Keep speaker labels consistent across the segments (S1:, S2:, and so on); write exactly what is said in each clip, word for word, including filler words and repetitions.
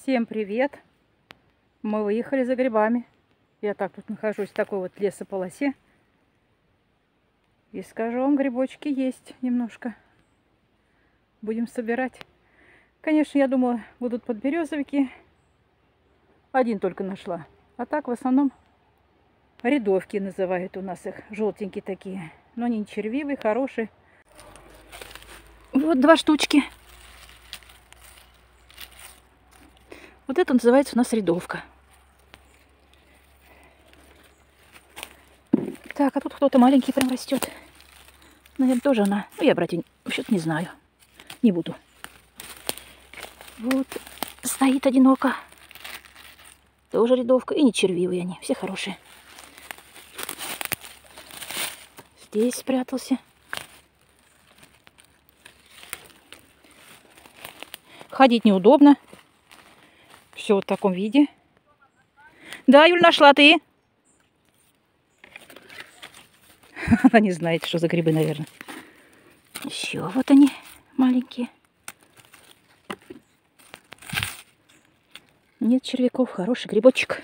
S1: Всем привет! Мы выехали за грибами. Я так тут нахожусь в такой вот лесополосе. И скажу вам, грибочки есть немножко. Будем собирать. Конечно, я думала, будут подберезовики. Один только нашла. А так в основном рядовки называют у нас их. Желтенькие такие. Но они не червивые, хорошие. Вот два штучки. Вот это называется у нас рядовка. Так, а тут кто-то маленький прям растет. Наверное, тоже она. Ну, я брать вообще-то не знаю. Не буду. Вот стоит одиноко. Тоже рядовка. И не червивые они. Все хорошие. Здесь спрятался. Ходить неудобно. Все вот в таком виде. Да, Юль, нашла ты. Она не знает, что за грибы, наверное. Еще вот они маленькие. Нет червяков, хороший грибочек.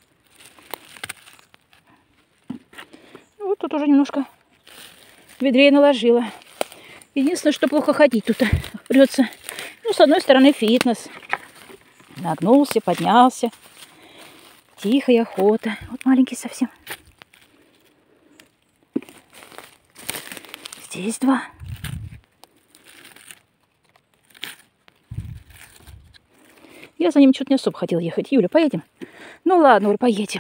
S1: Вот тут уже немножко в ведре наложила. Единственное, что плохо ходить тут придется. Ну, с одной стороны, фитнес. Нагнулся, поднялся. Тихая охота. Вот маленький совсем. Здесь два. Я за ним что-то не особо хотела ехать. Юля, поедем? Ну ладно, Юля, поедем.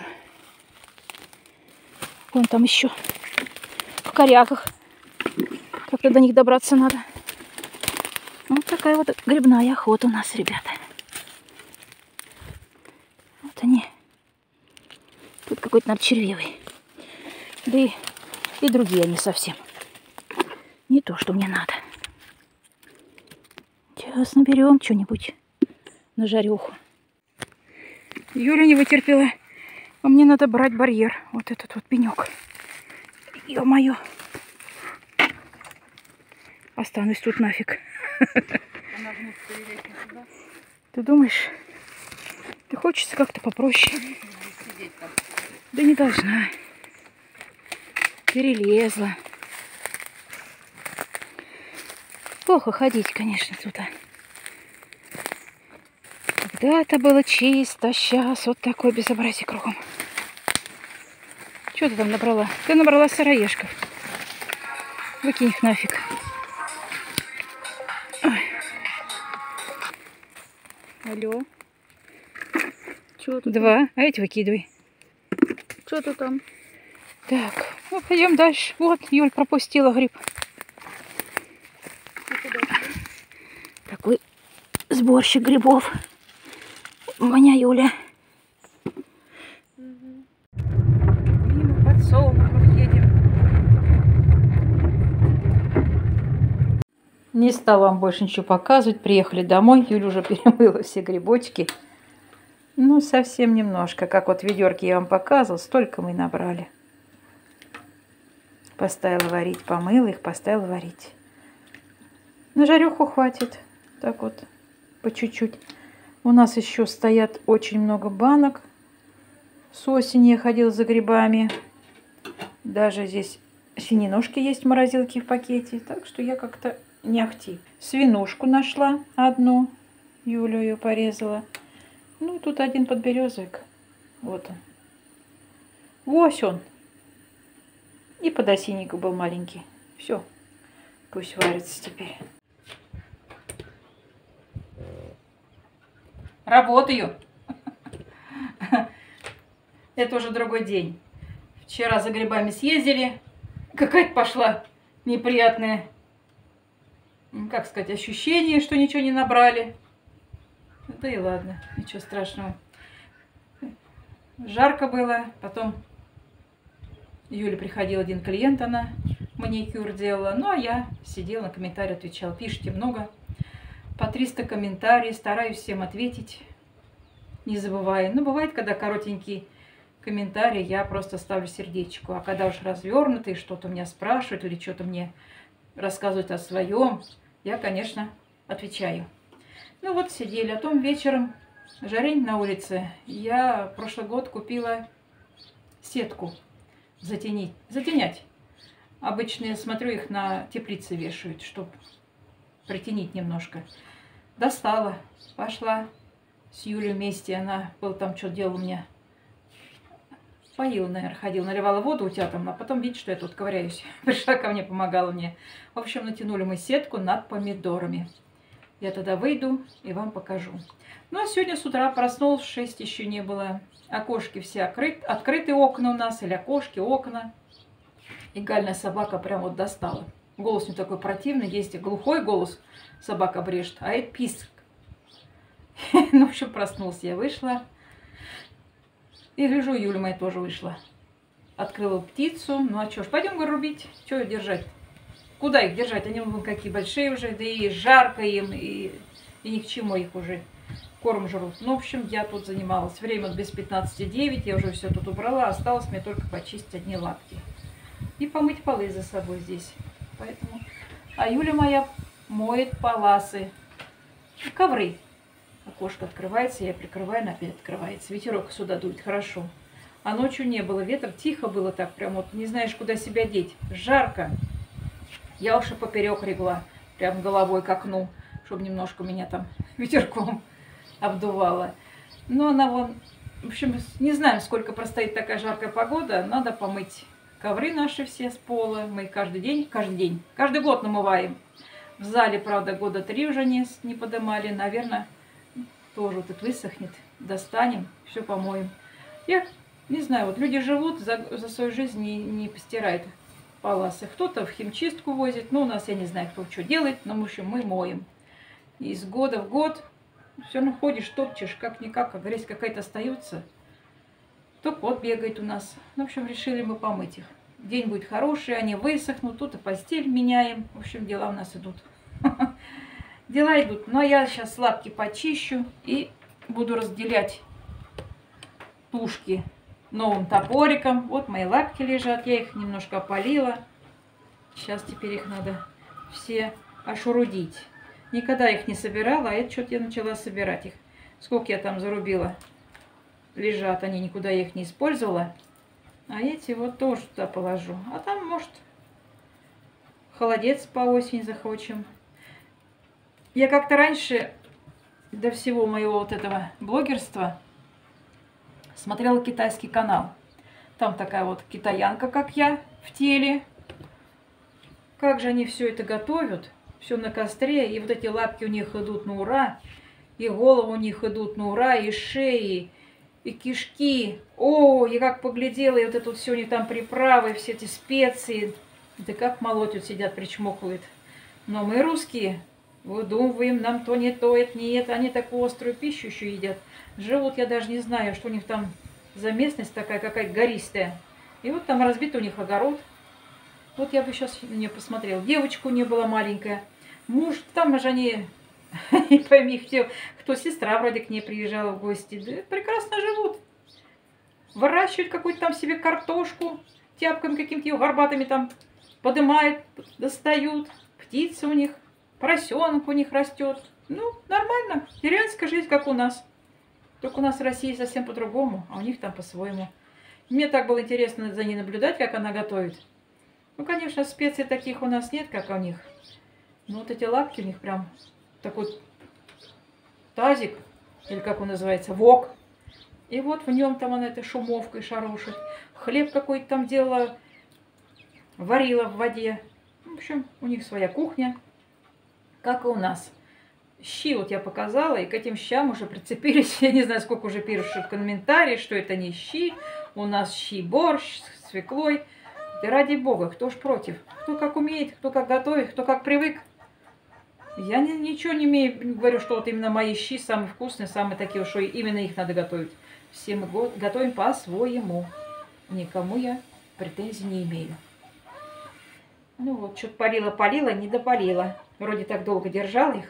S1: Вон там еще в коряках. Как-то до них добраться надо. Вот такая вот грибная охота у нас, ребята. Вот они. Тут какой-то, наверное, червивый. Да и, и другие они совсем. Не то, что мне надо. Сейчас наберем что-нибудь на жареху. Юля не вытерпела. А мне надо брать барьер. Вот этот вот пенек. Ё-моё. Останусь тут нафиг. Ты думаешь? Ты хочется как-то попроще? Да не должна. Перелезла. Плохо ходить, конечно, сюда. Когда-то было чисто, сейчас вот такое безобразие кругом. Что ты там набрала? Ты набрала сыроежков. Выкинь их нафиг. Ой. Алло. Что тут? Два. А эти выкидывай.
S2: Что ты там?
S1: Так, ну пойдем дальше. Вот, Юль пропустила гриб. Такой сборщик грибов. Моя Юля. Угу. Мимо подсолнухов едем. Не стала вам больше ничего показывать. Приехали домой. Юля уже перемыла все грибочки. Ну, совсем немножко. Как вот ведерки я вам показывала, столько мы набрали. Поставила варить, помыла их, поставила варить. На жареху хватит. Так вот, по чуть-чуть. У нас еще стоят очень много банок. С осени я ходила за грибами. Даже здесь свининожки есть в морозилке в пакете. Так что я как-то не ахти. Свинушку нашла одну. Юля ее порезала. Ну, тут один подберезовик. Вот он. Вот он. И подосинник был маленький. Все. Пусть варится теперь. Работаю. Это уже другой день. Вчера за грибами съездили. Какая-то пошла неприятная, как сказать, ощущение, что ничего не набрали. Да и ладно, ничего страшного. Жарко было. Потом Юля приходил один клиент, она маникюр делала. Ну, а я сидела, на комментарии отвечала. Пишите много. По триста комментариев. Стараюсь всем ответить. Не забывая. Ну, бывает, когда коротенький комментарий, я просто ставлю сердечко. А когда уж развернутый, что-то меня спрашивают или что-то мне рассказывают о своем, я, конечно, отвечаю. Ну вот сидели, а потом вечером жарень на улице, я прошлый год купила сетку затенить, затенять. Обычно я смотрю, их на теплице вешают, чтобы притенить немножко. Достала, пошла с Юлей вместе, она был там, что делала у меня. Поила, наверное, ходила, наливала воду утятам, а потом видит, что я тут ковыряюсь. Пришла ко мне, помогала мне. В общем, натянули мы сетку над помидорами. Я тогда выйду и вам покажу. Ну, а сегодня с утра проснулась, в шесть еще не было. Окошки все открыты, открыты окна у нас, или окошки, окна. И гальная собака прям вот достала. Голос у нее такой противный, есть глухой голос, собака брешет, а это писк. Ну, в общем, проснулся, я вышла. И гляжу, Юля моя тоже вышла. Открыла птицу. Ну, а что ж, пойдем, говорю, рубить. Что их держать? Куда их держать? Они вон какие большие уже, да и жарко им, и, и ни к чему их уже. Корм жрут. Ну, в общем, я тут занималась. Время без пятнадцати девять, я уже все тут убрала. Осталось мне только почистить одни лапки. И помыть полы за собой здесь. Поэтому... А Юля моя моет паласы. Ковры. Окошко открывается, я прикрываю, она опять открывается. Ветерок сюда дует, хорошо. А ночью не было ветра, тихо было так, прям вот не знаешь, куда себя деть. Жарко. Я уж и поперек легла, прям головой к окну, чтобы немножко меня там ветерком обдувало. Но она вон, в общем, не знаем, сколько простоит такая жаркая погода. Надо помыть ковры наши все с пола. Мы каждый день, каждый день, каждый год намываем. В зале, правда, года три уже не, не подымали. Наверное, тоже вот это высохнет. Достанем, все помоем. Я не знаю, вот люди живут, за, за свою жизнь не, не постирают паласы. Кто-то в химчистку возит. Ну, у нас, я не знаю, кто что делает, но, в общем, мы моем. И из года в год все равно ходишь, топчешь, как-никак, как грязь какая-то остается. То кот бегает у нас. Ну, в общем, решили мы помыть их. День будет хороший, они высохнут, тут и постель меняем. В общем, дела у нас идут. Дела идут. Но я сейчас лапки почищу и буду разделять тушки новым топориком. Вот мои лапки лежат, я их немножко опалила. Сейчас теперь их надо все ошурудить. Никогда их не собирала, а это что-то я начала собирать их. Сколько я там зарубила. Лежат они, никуда я их не использовала. А эти вот тоже туда положу. А там, может, холодец по осени захочем. Я как-то раньше, до всего моего вот этого блогерства, смотрела китайский канал. Там такая вот китаянка, как я, в теле. Как же они все это готовят. Все на костре. И вот эти лапки у них идут на ура. И головы у них идут на ура. И шеи, и кишки. О, я как поглядела. И вот это вот все у них там приправы, все эти специи. Да как молотят, сидят, причмокивают. Но мы русские выдумываем, нам то не то, это не это. Они такую острую пищу еще едят. Живут, я даже не знаю, что у них там за местность такая, какая-то гористая. И вот там разбит у них огород. Вот я бы сейчас на нее посмотрела. Девочка у нее была маленькая. Муж, там же они, не пойми, кто, кто сестра вроде к ней приезжала в гости. Да, прекрасно живут. Выращивают какую-то там себе картошку. Тяпками какими-то ее горбатыми там поднимают, достают. Птицы у них. Поросенок у них растет. Ну, нормально. Деревенская жизнь, как у нас. Только у нас в России совсем по-другому, а у них там по-своему. Мне так было интересно за ней наблюдать, как она готовит. Ну, конечно, специй таких у нас нет, как у них. Но вот эти лапки у них прям такой тазик, или как он называется, вок. И вот в нем там она этой шумовкой шарушит. Хлеб какой-то там делала, варила в воде. В общем, у них своя кухня, как и у нас. Щи вот я показала, и к этим щам уже прицепились. Я не знаю, сколько уже пишут комментарии, что это не щи. У нас щи-борщ с свеклой. Да ради бога, кто ж против? Кто как умеет, кто как готовит, кто как привык. Я ни, ничего не имею, говорю, что вот именно мои щи самые вкусные, самые такие, что именно их надо готовить. Все мы готовим по-своему. Никому я претензий не имею. Ну вот, что-то полила-полила, не допалила. Вроде так долго держала их.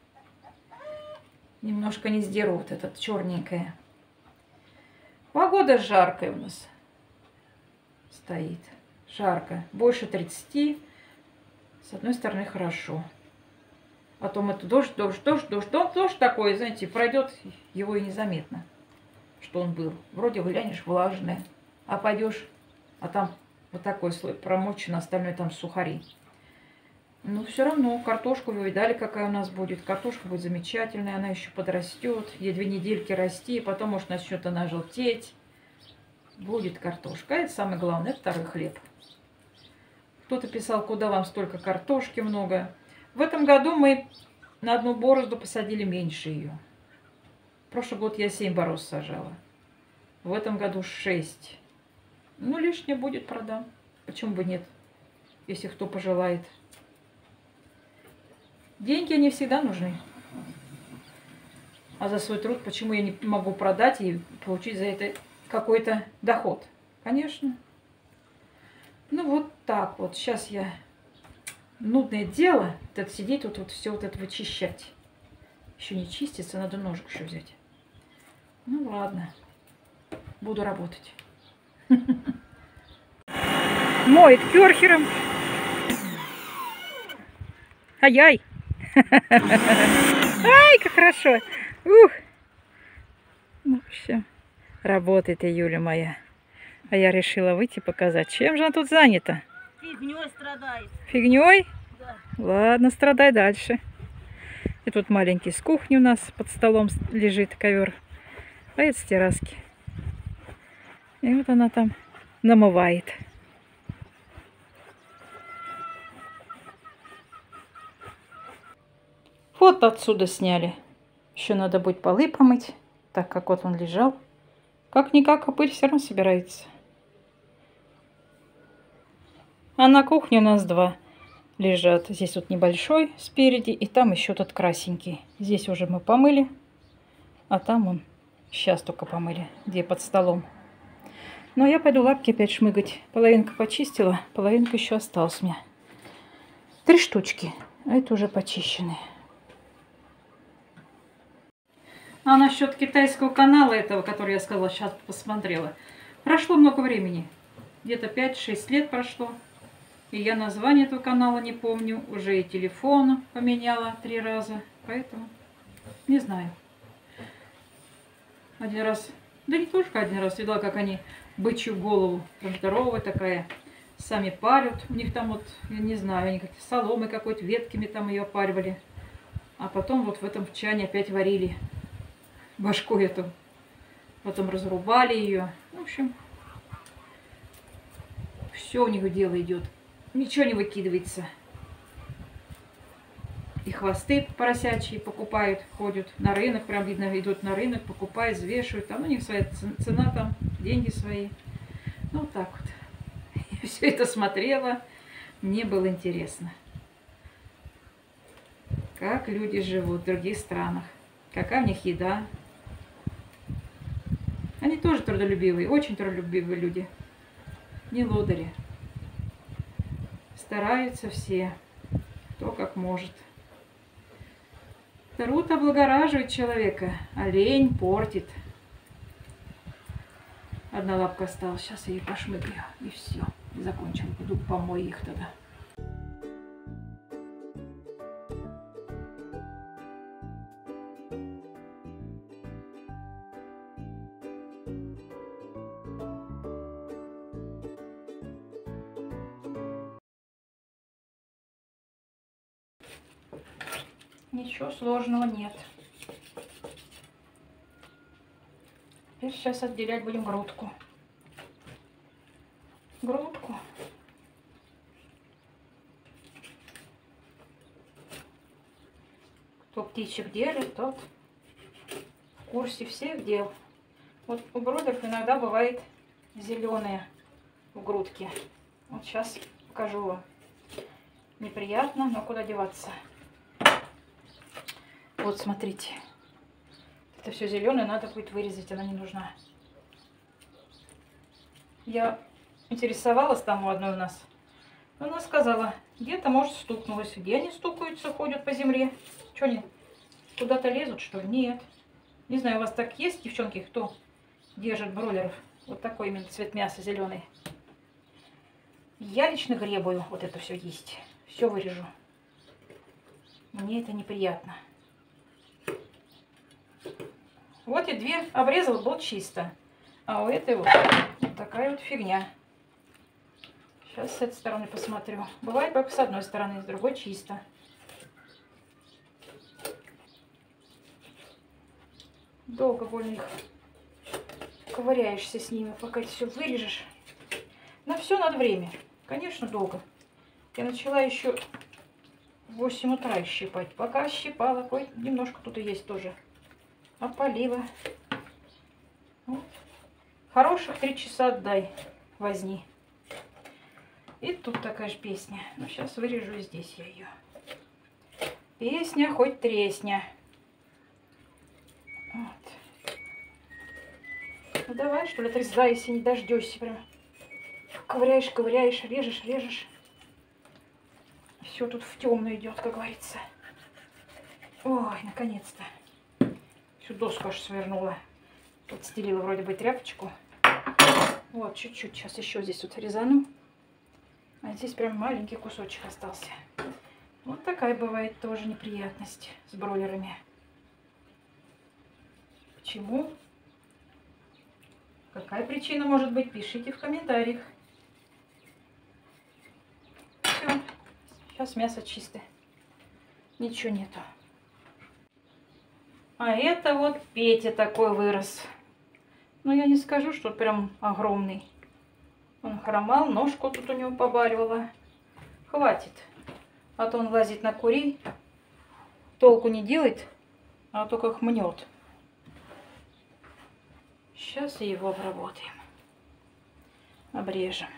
S1: Немножко не сдеру вот этот черненькое. Погода жаркая у нас стоит. Жарко. Больше тридцати. С одной стороны хорошо. А то это дождь, дождь, дождь, дождь, дождь, дождь такой, знаете, пройдет его и незаметно, что он был. Вроде глянешь, влажное, а пойдешь, а там вот такой слой промочен, остальное там сухари. Но все равно картошку вы видали, какая у нас будет. Картошка будет замечательная, она еще подрастет. Ей две недельки расти, потом, может, начнет она желтеть. Будет картошка. А это самое главное, это второй хлеб. Кто-то писал, куда вам столько картошки много. В этом году мы на одну борозду посадили меньше ее. Прошлый год я семь бороз сажала. В этом году шесть. Ну, лишнее будет, продам. Почему бы нет, если кто пожелает. Деньги не всегда нужны. А за свой труд почему я не могу продать и получить за это какой-то доход? Конечно. Ну вот так вот. Сейчас я... Нудное дело, это сидеть тут вот все вот это вычищать. Еще не чистится, надо ножик еще взять. Ну ладно. Буду работать. Моет керхером. Ай-яй. Ай, как хорошо. Ух. Ну все. Работает и Юля моя. А я решила выйти показать. Чем же она тут занята?
S2: Фигней страдает.
S1: Фигней?
S2: Да.
S1: Ладно, страдай дальше. И тут маленький с кухни у нас под столом лежит ковер. А это с терраски. И вот она там намывает. Вот отсюда сняли. Еще надо будет полы помыть, так как вот он лежал. Как-никак, а пыль все равно собирается. А на кухне у нас два лежат. Здесь вот небольшой спереди, и там еще тот красенький. Здесь уже мы помыли, а там он сейчас только помыли, где под столом. Но я пойду лапки опять шмыгать. Половинка почистила, половинка еще осталась у меня. Три штучки, а это уже почищенные. А насчет китайского канала этого, который я сказала, сейчас посмотрела. Прошло много времени. Где-то пять-шесть лет прошло. И я название этого канала не помню. Уже и телефон поменяла три раза. Поэтому не знаю. Один раз, да не только один раз, видела, как они бычью голову, прям здоровая такая, сами парят. У них там вот, я не знаю, они как соломой какой-то, ветками там ее опаривали. А потом вот в этом чане опять варили башку эту. Потом разрубали ее. В общем, все у них дело идет. Ничего не выкидывается. И хвосты поросячьи покупают, ходят на рынок, прям видно, идут на рынок, покупают, взвешивают. Там у них своя цена, там деньги свои. Ну вот так вот. Я все это смотрела, мне было интересно. Как люди живут в других странах, какая у них еда. Они тоже трудолюбивые, очень трудолюбивые люди. Не лодыри. Стараются все, кто как может. Труд облагораживает человека, а лень портит. Одна лапка осталась, сейчас я ее пошмыгаю, и все, закончила. Буду помой их тогда. Ничего сложного нет. Теперь сейчас отделять будем грудку. Грудку. Кто птичек держит, тот в курсе всех дел. Вот у бродеров иногда бывает зеленые в грудке. Вот сейчас покажу вам. Неприятно, но куда деваться. Вот, смотрите. Это все зеленое, надо будет вырезать, она не нужна. Я интересовалась там у одной у нас. Она сказала, где-то, может, стукнулась. Где они стукаются, ходят по земле? Что они куда-то лезут, что ли? Нет. Не знаю, у вас так есть, девчонки, кто держит бройлеров? Вот такой именно цвет мяса зеленый. Я лично гребую вот это все есть. Все вырежу. Мне это неприятно. Вот и две обрезала, было чисто. А у этой вот, вот такая вот фигня. Сейчас с этой стороны посмотрю. Бывает только с одной стороны, с другой чисто. Долго больно их ковыряешься с ними, пока ты все вырежешь. На все надо время. Конечно, долго. Я начала еще в восемь утра щипать. Пока щипала, ой, немножко тут и есть тоже. Опалила. Вот. Хороших три часа отдай возни. И тут такая же песня. Ну, сейчас вырежу здесь я ее. Песня хоть тресня. Вот. Ну давай, что ли, отрезай, если не дождешься. Прям ковыряешь, ковыряешь, режешь, режешь. Все тут в темную идет, как говорится. Ой, наконец-то. Всю доску аж свернула. Подстелила вроде бы тряпочку. Вот, чуть-чуть. Сейчас еще здесь вот резану. А здесь прям маленький кусочек остался. Вот такая бывает тоже неприятность с бройлерами. Почему? Какая причина может быть? Пишите в комментариях. Все. Сейчас мясо чистое. Ничего нету. А это вот Петя такой вырос. Но я не скажу, что прям огромный. Он хромал, ножку тут у него побаливала. Хватит. А то он лазит на курей. Толку не делает, а только хмнет. Сейчас и его обработаем. Обрежем.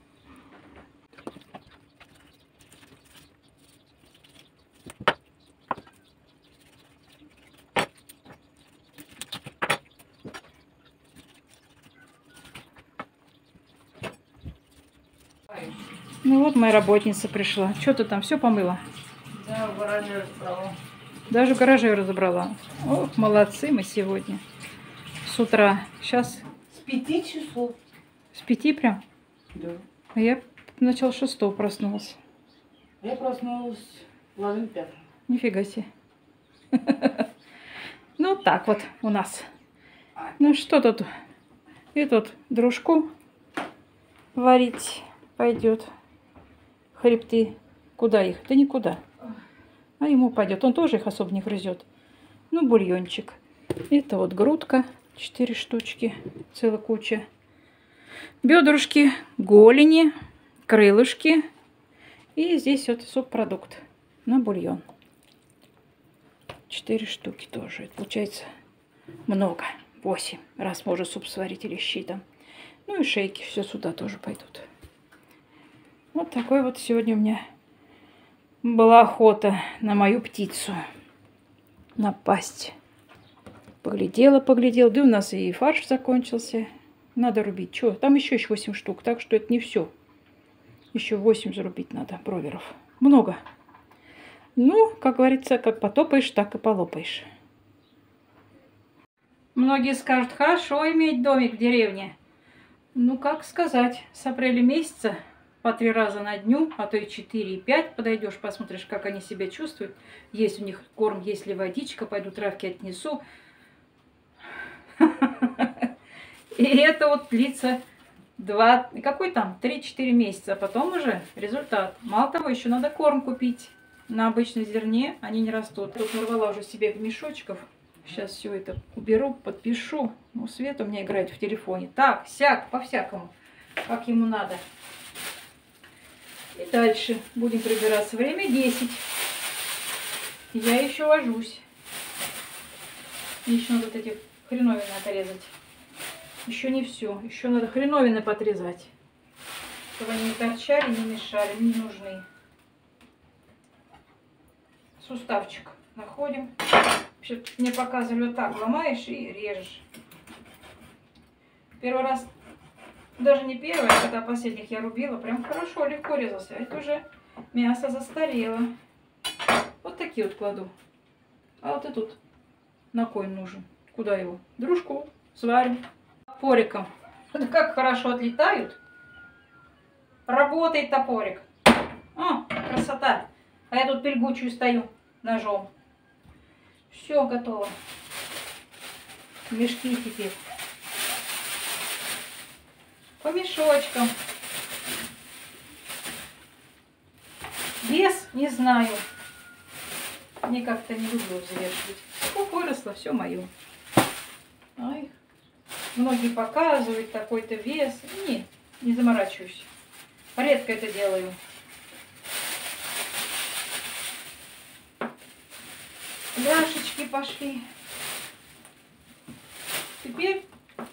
S1: Ну вот моя работница пришла. Что ты там все помыла?
S2: Да, в гараже разобрала.
S1: Даже в гараже разобрала. Ох, молодцы мы сегодня. С утра. Сейчас
S2: С пяти часов.
S1: с пяти прям.
S2: Да.
S1: А я начала шестого проснулась.
S2: Я проснулась в половине пятого.
S1: Нифига себе. Ну так вот у нас. Ну что тут? И тут дружку варить пойдет. Хребты. Куда их? Да никуда. А ему пойдет. Он тоже их особо не грызет. Ну, бульончик. Это вот грудка. Четыре штучки. Целая куча. Бедрышки, голени, крылышки. И здесь вот субпродукт на бульон. Четыре штуки тоже. Это получается много. Восемь. Раз можно суп сварить или щи там. Ну и шейки. Все сюда тоже пойдут. Вот такой вот сегодня у меня была охота на мою птицу. Напасть. Поглядела, поглядела. Да у нас и фарш закончился. Надо рубить. Что? Там еще еще восемь штук. Так что это не все. Еще восемь зарубить надо бройлеров. Много. Ну, как говорится, как потопаешь, так и полопаешь. Многие скажут, хорошо иметь домик в деревне. Ну, как сказать, с апреля месяца по три раза на дню, а то и четыре, и пять подойдешь, посмотришь, как они себя чувствуют. Есть у них корм, есть ли водичка, пойду травки отнесу. И это вот длится два, какой там, три-четыре месяца, а потом уже результат. Мало того, еще надо корм купить. На обычной зерне они не растут. Тут нарвала уже себе мешочков. Сейчас все это уберу, подпишу. Ну, Света у меня играет в телефоне. Так, сяк, по-всякому, как ему надо. И дальше будем прибираться. Время десять. Я еще вожусь. Еще надо вот эти хреновины отрезать. Еще не все. Еще надо хреновины подрезать. Чтобы они не торчали, не мешали, не нужны. Суставчик находим. Вообще, мне показывали вот так. Ломаешь и режешь. Первый раз, даже не первый, а когда последних я рубила, прям хорошо, легко резался. Это уже мясо застарело. Вот такие вот кладу. А вот и тут на кой нужен? Куда его? Дружку сварим. Топориком. Это как хорошо отлетают. Работает топорик. О, красота. А я тут пельгучую стою. ножом. Все готово. Мешки теперь. По мешочкам. Вес не знаю. Мне как-то не люблю взвешивать. Сколько выросло, все мое. Ай. Многие показывают такой-то вес. Не, не заморачиваюсь. Редко это делаю. Ляшечки пошли. Теперь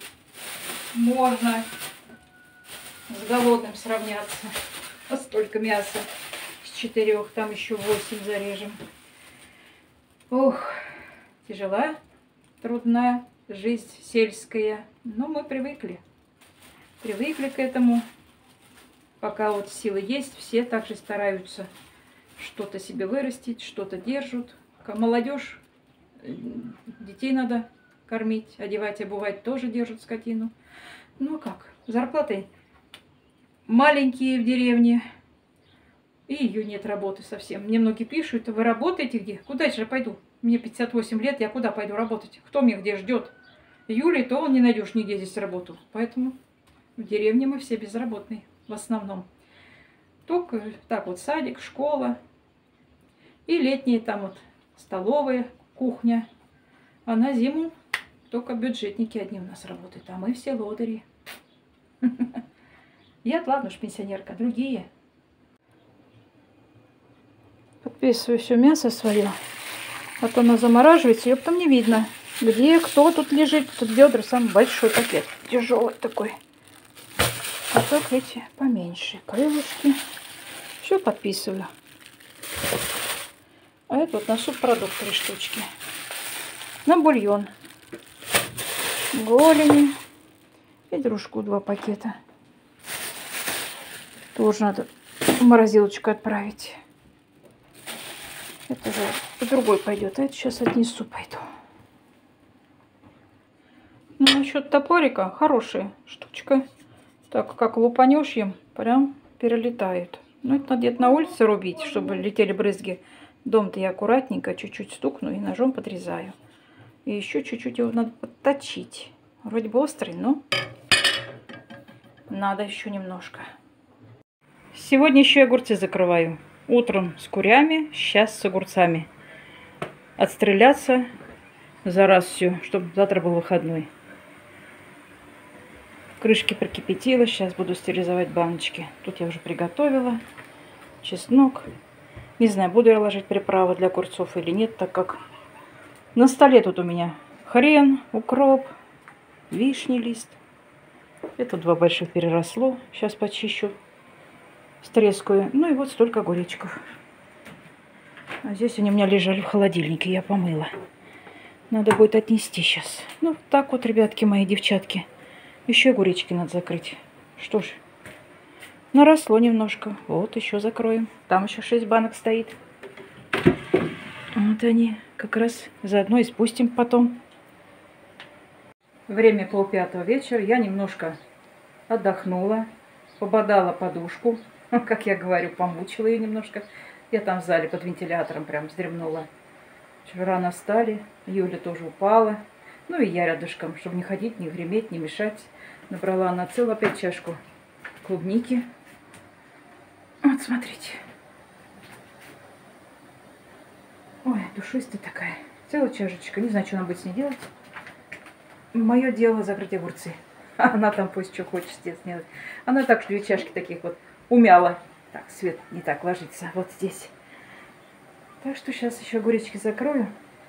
S1: можно с голодным сравняться. Столько мяса. С четырех, там еще восемь зарежем. Ох, тяжела, трудная жизнь сельская. Но мы привыкли. Привыкли к этому. Пока вот силы есть, все также стараются что-то себе вырастить, что-то держат. Молодежь, детей надо кормить, одевать, обувать, тоже держат скотину. Ну как, зарплаты маленькие в деревне, и ее нет работы совсем. Мне многие пишут: вы работаете где? Куда же я пойду? Мне пятьдесят восемь лет, я куда пойду работать? Кто мне где ждет? Юлии, то он не найдешь нигде здесь работу. Поэтому в деревне мы все безработные в основном. Только так вот садик, школа и летние там вот столовая, кухня. А на зиму только бюджетники одни у нас работают, а мы все лодыри. Я, ладно уж, пенсионерка, другие. Подписываю все мясо свое, а то оно замораживается, ее потом не видно. Где, кто тут лежит, тут бедра, самый большой пакет, тяжелый такой. А так эти поменьше, крылышки. Все подписываю. А это вот на субпродукт три штучки. На бульон. Голени. И дружку два пакета. Тоже надо в морозилочку отправить. Это же по другой пойдет. А это сейчас отнесу пойду. Ну, насчет топорика хорошая штучка. Так как лупанешь им, прям перелетают. Ну, это надо где-то на улице рубить, чтобы летели брызги. Дом-то я аккуратненько чуть-чуть стукну и ножом подрезаю. И еще чуть-чуть его надо подточить. Вроде бы острый, но надо еще немножко. Сегодня еще огурцы закрываю. Утром с курями, сейчас с огурцами. Отстреляться за раз все, чтобы завтра был выходной. Крышки прокипятила, сейчас буду стерилизовать баночки. Тут я уже приготовила. Чеснок. Не знаю, буду я ложить приправу для огурцов или нет, так как на столе тут у меня хрен, укроп, вишний лист. Это два больших переросло. Сейчас почищу, стрескаю. Ну и вот столько огуречков. А здесь они у меня лежали в холодильнике, я помыла. Надо будет отнести сейчас. Ну, так вот, ребятки мои, девчатки. Еще огуречки надо закрыть. Что ж, наросло немножко. Вот, еще закроем. Там еще шесть банок стоит. Вот они. Как раз заодно и спустим потом. Время полпятого вечера. Я немножко отдохнула. Пободала подушку. Как я говорю, помучила ее немножко. Я там в зале под вентилятором прям вздремнула. Вчера рано встали. Юля тоже упала. Ну и я рядышком, чтобы не ходить, не греметь, не мешать. Набрала на целую опять чашку клубники. Вот, смотрите. Ой, душистая такая. Целая чашечка. Не знаю, что нам будет с ней делать. Мое дело закрыть огурцы. Она там пусть что хочет сделать. Она так две чашки таких вот умяла. Так, свет не так ложится. Вот здесь. Так что сейчас еще огуречки закрою.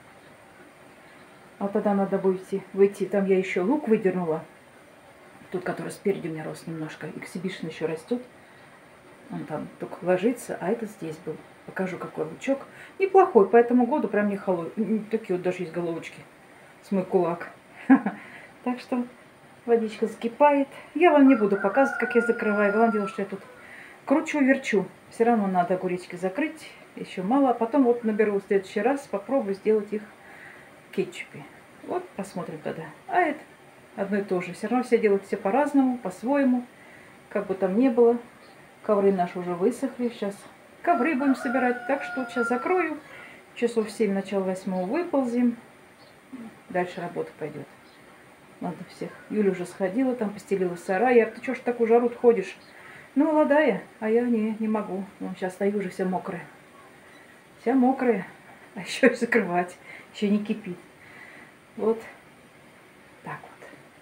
S1: А тогда надо будет выйти. Там я еще лук выдернула. Тут, который спереди у меня рос немножко. Эксибишн еще растет. Он там только ложится, а этот здесь был. Покажу, какой лучок. Неплохой, по этому году прям не холодный. Такие вот даже есть головочки. С мой кулак. Так что водичка закипает. Я вам не буду показывать, как я закрываю. Главное дело, что я тут кручу-верчу. Все равно надо огуречки закрыть. Еще мало. А потом вот наберу в следующий раз. Попробую сделать их в кетчупе. Вот посмотрим тогда. А это одно и то же. Все равно все делают все по-разному, по-своему. Как бы там ни было. Ковры наши уже высохли. Сейчас ковры будем собирать. Так что сейчас закрою. Часов в семь, начало восьмого выползем. Дальше работа пойдет. Надо всех. Юля уже сходила, там постелила сарай. Я, ты что ж в такую жару ходишь? Ну, молодая, а я не, не могу. Ну, сейчас стою уже вся мокрая. Вся мокрая. А еще и закрывать. Еще не кипит. Вот так вот.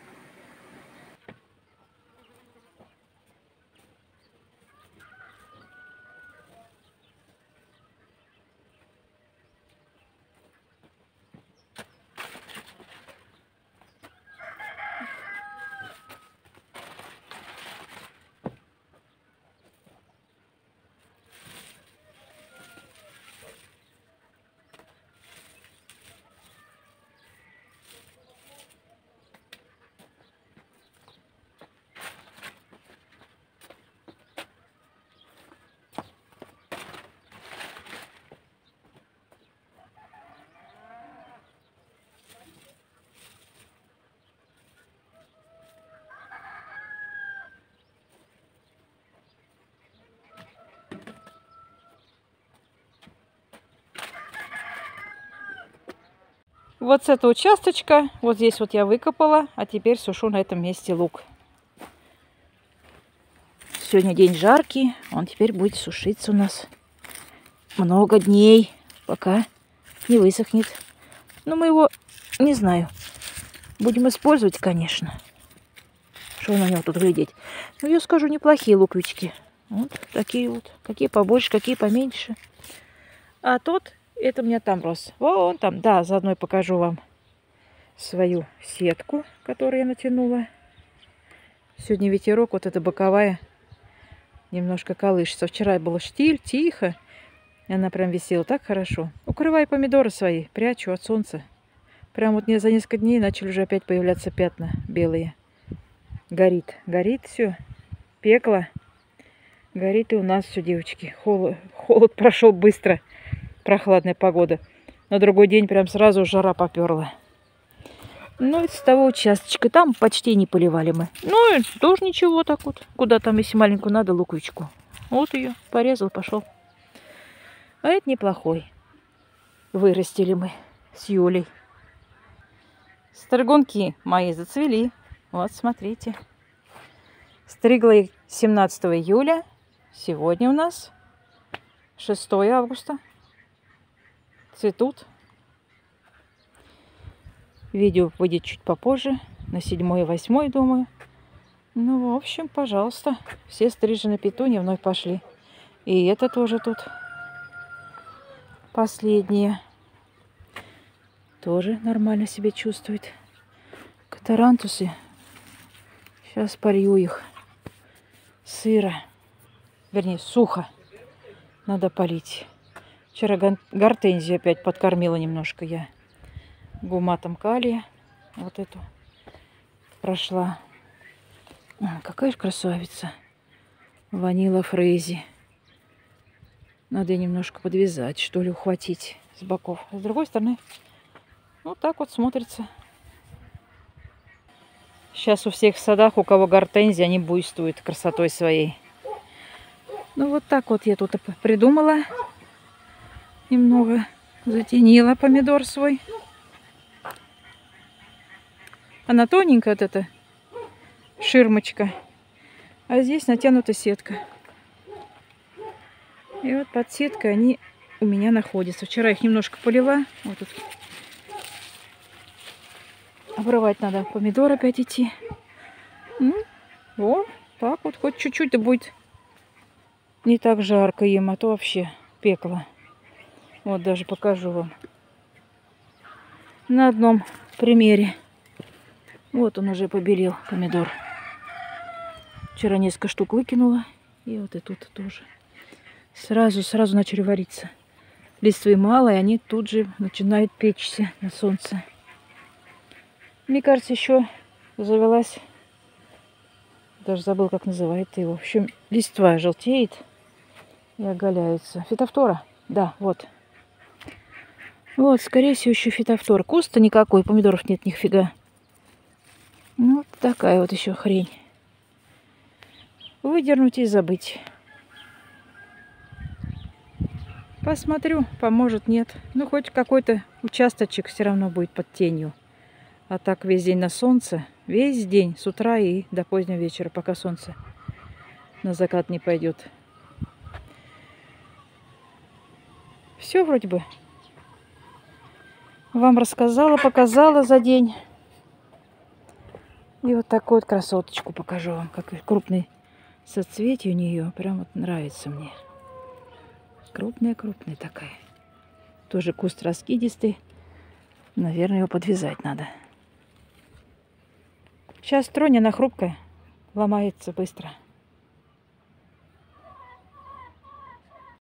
S1: Вот с этого участочка, вот здесь вот я выкопала, а теперь сушу на этом месте лук. Сегодня день жаркий, он теперь будет сушиться у нас много дней, пока не высохнет. Но мы его, не знаю, будем использовать, конечно. Что на него тут глядеть? Ну, я скажу, неплохие луковички. Вот такие вот, какие побольше, какие поменьше. А тот... Это у меня там рос. Вон там. Да, заодно и покажу вам свою сетку, которую я натянула. Сегодня ветерок, вот эта боковая, немножко колышется. Вчера было штиль, тихо. И она прям висела так хорошо. Укрываю помидоры свои, прячу от солнца. Прям вот за несколько дней начали уже опять появляться пятна белые. Горит. Горит все. Пекло. Горит и у нас все, девочки. Холод, холод прошел быстро. Прохладная погода. На другой день прям сразу жара поперла. Ну, это с того участочка. Там почти не поливали мы. Ну, это тоже ничего так вот. Куда там, если маленькую надо, луковичку. Вот ее порезал, пошел. А это неплохой. Вырастили мы с Юлей. Стригунки мои зацвели. Вот, смотрите. Стригла их семнадцатого июля. Сегодня у нас шестое августа. Цветут. Видео выйдет чуть попозже, на седьмое и восьмое, думаю. Ну, в общем, пожалуйста, все стрижены петуньи вновь пошли. И это тоже тут последние. Тоже нормально себя чувствует. Катарантусы. Сейчас полью их. Сыро. Вернее, сухо. Надо полить. Вчера гортензию опять подкормила немножко я гуматом калия. Вот эту прошла. А, какая же красавица. Ванила Фрейзи. Надо немножко подвязать, что ли, ухватить с боков. С другой стороны, вот так вот смотрится. Сейчас у всех в садах, у кого гортензия, они буйствуют красотой своей. Ну вот так вот я тут придумала. Немного затенила помидор свой. Она тоненькая, вот эта ширмочка. А здесь натянута сетка. И вот под сеткой они у меня находятся. Вчера их немножко полила. Вот тут. Обрывать надо. Помидор опять идти. Ну, вот так вот. Хоть чуть-чуть, да будет не так жарко им, а то вообще пекло. Вот даже покажу вам на одном примере. Вот он уже побелел, помидор. Вчера несколько штук выкинула. И вот и тут тоже. Сразу, сразу начали вариться. Листвы мало, и они тут же начинают печься на солнце. Мне кажется, еще завелась, даже забыл, как называется его. В общем, листва желтеет и оголяется. Фитофтора? Да, вот. Вот, скорее всего, еще фитофтора. Куста никакой, помидоров нет нифига. Ну, вот такая вот еще хрень. Выдернуть и забыть. Посмотрю, поможет, нет. Ну, хоть какой-то участочек все равно будет под тенью. А так весь день на солнце. Весь день, с утра и до позднего вечера, пока солнце на закат не пойдет. Все вроде бы. Вам рассказала, показала за день. И вот такую вот красоточку покажу вам. Какой крупный соцветие у нее. Прям вот нравится мне. Крупная-крупная такая. Тоже куст раскидистый. Наверное, его подвязать надо. Сейчас тронь, она хрупкая. Ломается быстро.